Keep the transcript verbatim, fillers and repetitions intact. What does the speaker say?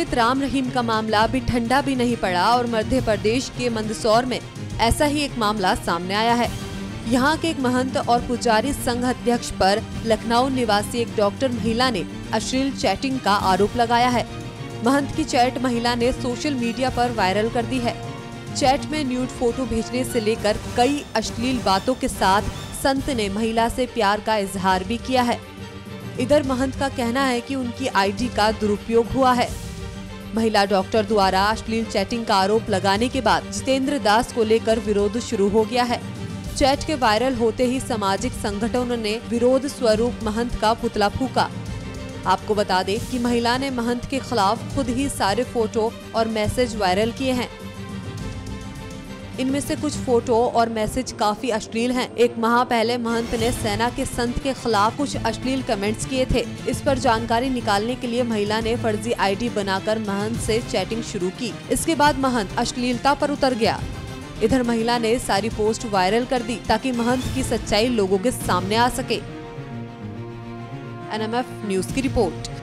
पंडित राम रहीम का मामला भी ठंडा भी नहीं पड़ा और मध्य प्रदेश के मंदसौर में ऐसा ही एक मामला सामने आया है। यहाँ के एक महंत और पुजारी संघ अध्यक्ष पर लखनऊ निवासी एक डॉक्टर महिला ने अश्लील चैटिंग का आरोप लगाया है। महंत की चैट महिला ने सोशल मीडिया पर वायरल कर दी है। चैट में न्यूड फोटो भेजने से लेकर कई अश्लील बातों के साथ संत ने महिला से प्यार का इजहार भी किया है। इधर महंत का कहना है कि उनकी आईडी का दुरुपयोग हुआ है। महिला डॉक्टर द्वारा अश्लील चैटिंग का आरोप लगाने के बाद जितेंद्र दास को लेकर विरोध शुरू हो गया है। चैट के वायरल होते ही सामाजिक संगठनों ने विरोध स्वरूप महंत का पुतला फूका। आपको बता दें कि महिला ने महंत के खिलाफ खुद ही सारे फोटो और मैसेज वायरल किए हैं। इनमें से कुछ फोटो और मैसेज काफी अश्लील हैं। एक माह पहले महंत ने सेना के संत के खिलाफ कुछ अश्लील कमेंट्स किए थे। इस पर जानकारी निकालने के लिए महिला ने फर्जी आईडी बनाकर महंत से चैटिंग शुरू की। इसके बाद महंत अश्लीलता पर उतर गया। इधर महिला ने सारी पोस्ट वायरल कर दी ताकि महंत की सच्चाई लोगों के सामने आ सके। एन एम एफ न्यूज की रिपोर्ट।